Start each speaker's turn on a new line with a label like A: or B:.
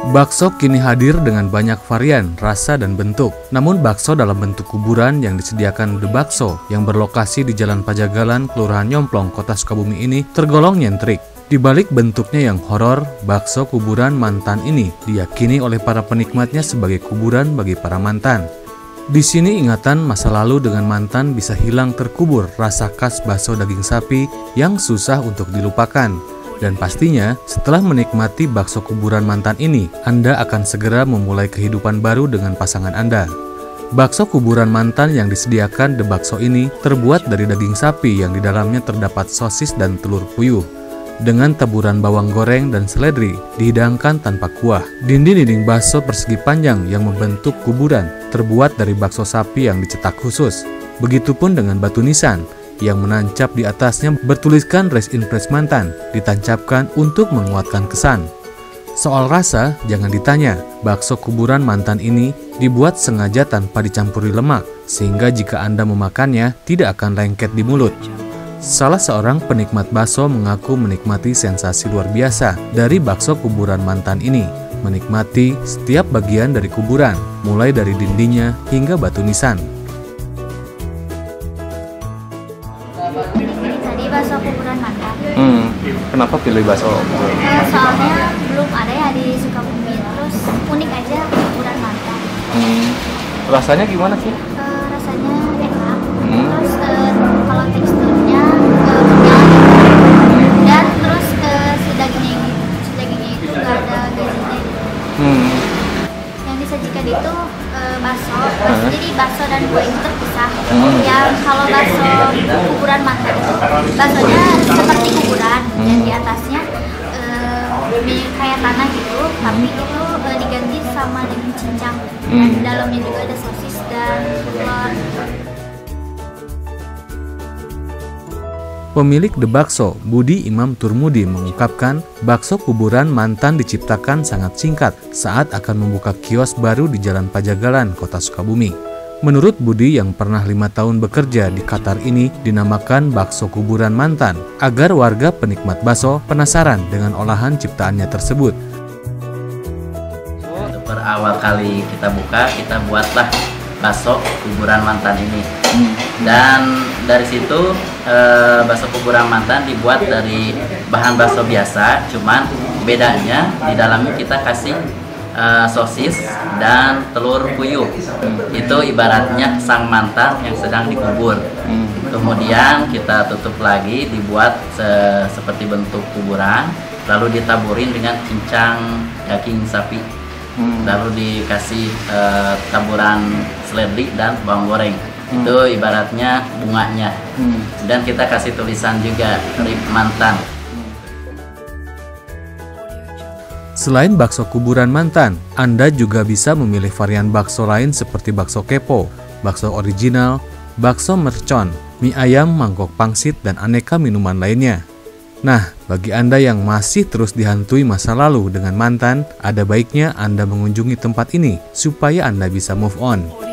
A: Bakso kini hadir dengan banyak varian, rasa, dan bentuk. Namun bakso dalam bentuk kuburan yang disediakan The Bakso yang berlokasi di Jalan Pajagalan, Kelurahan Nyomplong, Kota Sukabumi ini tergolong nyentrik. Di balik bentuknya yang horor, bakso kuburan mantan ini diyakini oleh para penikmatnya sebagai kuburan bagi para mantan. Di sini ingatan masa lalu dengan mantan bisa hilang terkubur rasa khas bakso daging sapi yang susah untuk dilupakan. Dan pastinya, setelah menikmati bakso kuburan mantan ini, Anda akan segera memulai kehidupan baru dengan pasangan Anda. Bakso kuburan mantan yang disediakan The Bakso ini terbuat dari daging sapi yang di dalamnya terdapat sosis dan telur puyuh. Dengan taburan bawang goreng dan seledri, dihidangkan tanpa kuah. Dinding-dinding bakso persegi panjang yang membentuk kuburan terbuat dari bakso sapi yang dicetak khusus. Begitupun dengan batu nisan yang menancap di atasnya bertuliskan Rest in Peace Mantan, ditancapkan untuk menguatkan kesan. Soal rasa, jangan ditanya, bakso kuburan mantan ini dibuat sengaja tanpa dicampuri lemak, sehingga jika Anda memakannya, tidak akan lengket di mulut. Salah seorang penikmat bakso mengaku menikmati sensasi luar biasa dari bakso kuburan mantan ini, menikmati setiap bagian dari kuburan, mulai dari dindingnya hingga batu nisan.
B: Tadi bakso kuburan mantan.
A: Kenapa pilih bakso?
B: Soalnya belum ada ya di Sukabumi, terus unik aja kuburan mantan.
A: Rasanya gimana sih?
B: Rasanya enak, terus kalau teksturnya kenyal dan terus si dagingnya itu nggak ada gazinya. Yang disajikan itu bakso, jadi bakso dan kue itu terpisah. Yang kalau bakso kuburan mantan itu baksonya seperti kuburan dan di atasnya kayak tanah gitu, tapi itu diganti sama daging cincang. Dan di dalamnya juga ada sosis dan telur.
A: Pemilik The Bakso, Budi Imam Turmudi, mengungkapkan bakso kuburan mantan diciptakan sangat singkat saat akan membuka kios baru di Jalan Pajagalan, Kota Sukabumi. Menurut Budi yang pernah 5 tahun bekerja di Qatar ini, dinamakan bakso kuburan mantan agar warga penikmat bakso penasaran dengan olahan ciptaannya tersebut.
C: Awal kali kita buka, kita buatlah bakso kuburan mantan ini. Dan dari situ bakso kuburan mantan dibuat dari bahan bakso biasa, cuman bedanya di dalamnya kita kasih sosis dan telur puyuh. Itu ibaratnya sang mantan yang sedang dikubur. Kemudian kita tutup lagi, dibuat seperti bentuk kuburan, lalu ditaburin dengan cincang daging sapi. Lalu dikasih taburan seledri dan bawang goreng. Itu ibaratnya bunganya. Dan kita kasih tulisan juga Rip Mantan.
A: Selain bakso kuburan mantan, Anda juga bisa memilih varian bakso lain seperti bakso kepo, bakso original, bakso mercon, mie ayam, mangkok pangsit, dan aneka minuman lainnya. Nah, bagi Anda yang masih terus dihantui masa lalu dengan mantan, ada baiknya Anda mengunjungi tempat ini supaya Anda bisa move on.